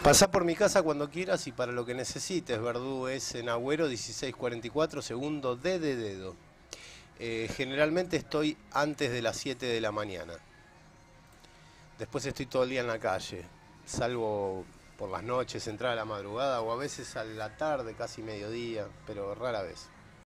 Pasá por mi casa cuando quieras y para lo que necesites. Verdú es en Agüero 1644, segundo D de dedo. Generalmente estoy antes de las 7 de la mañana. Después estoy todo el día en la calle. Salvo por las noches, entrar a la madrugada o a veces a la tarde, casi mediodía, pero rara vez.